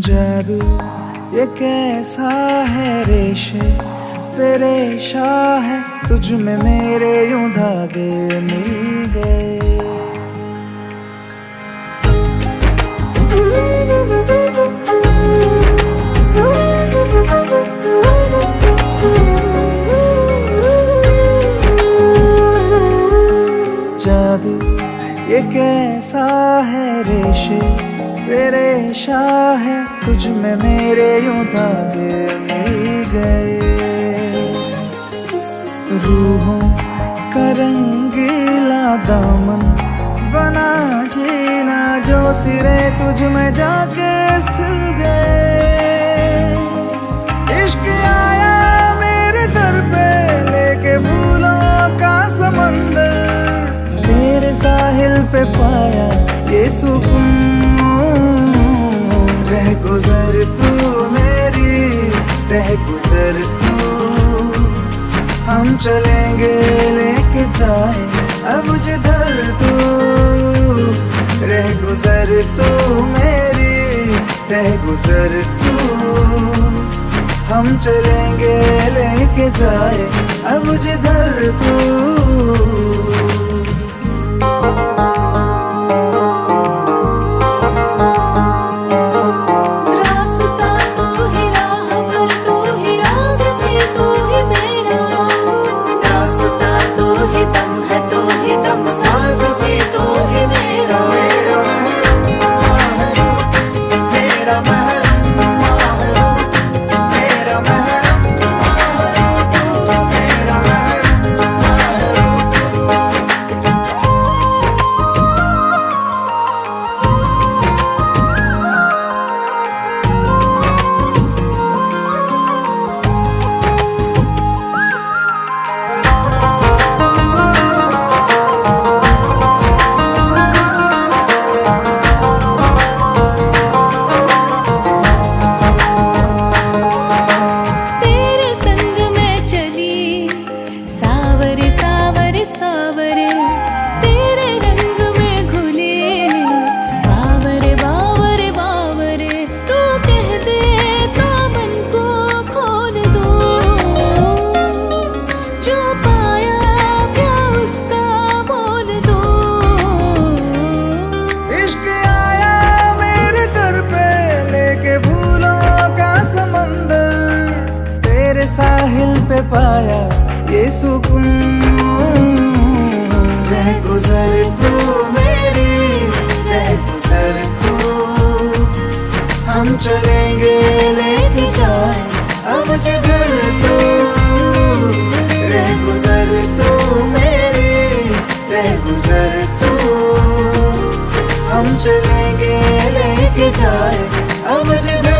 जादू ये कैसा है रेशे पे रेशा है, तुझ में मेरे यूं धागे मिल गए। जादू ये कैसा है रेशे पे रेशा है, तुझ में मेरे यूं धागे मिल गए। रूहों का रंगीला दामन बना जीना, जो सिरे तुझ में जाके सिल गए। इश्क आया मेरे दर पे लेके भूलों का समंदर, तेरे साहिल पे पाया ये सुकून। रह गुजर तू मेरी, रह गुजर तू, हम चलेंगे लेके जाए अब जिधर तू। रह गुजर तू मेरी, रह गुजर तू, हम चलेंगे लेके जाए अब जिधर तू। साहिल पे पाया ये सुकून। रह गुजर तू मेरी, रह गुजर तू, हम चलेंगे लेके जाए अब जिधर तू। रह गुजर तू मेरी, रह गुजर तू, हम चलेंगे लेके जाए अब जिधर